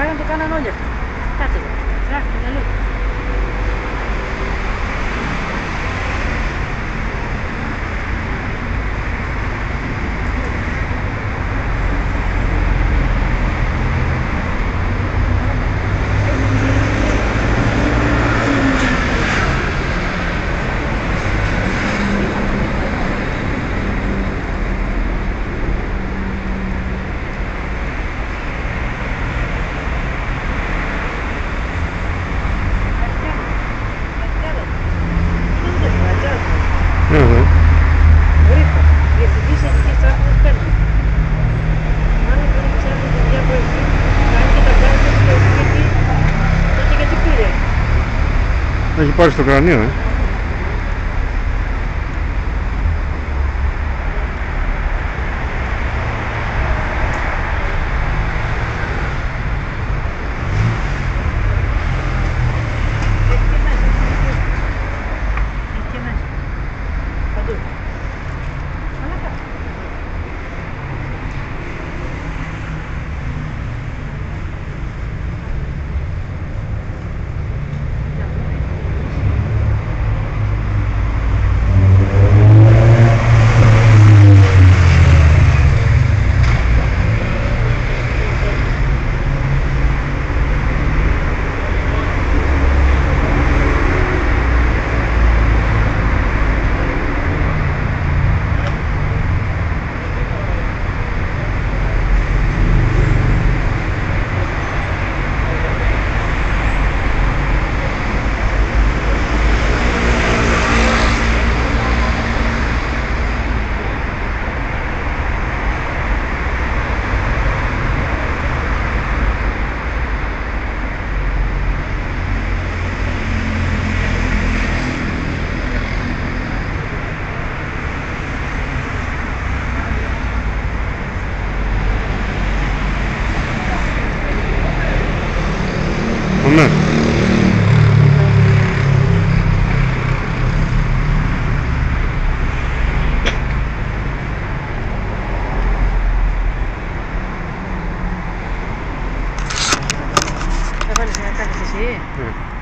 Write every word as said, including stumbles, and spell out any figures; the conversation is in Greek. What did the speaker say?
Κάνε το κάνανε όλοι αυτοί. Κάτσε εδώ. Γράφει το μυαλό. Uhum. Gripa, e esse bicho aqui está com os pés. Mano, eu não sei se dia foi aqui. Mas que tá perto, eu fiquei aqui. Eu tinha que te pedir. Έχει πάρει στο κρανίο, ε. Ναι. Θα βάλεις να κάνεις εσύ. Ναι.